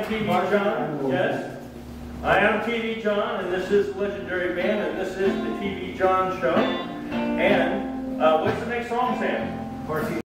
TV John, yes. I am TV John, and this is Legendary Band, and this is the TV John Show. And what's the next song, Sam?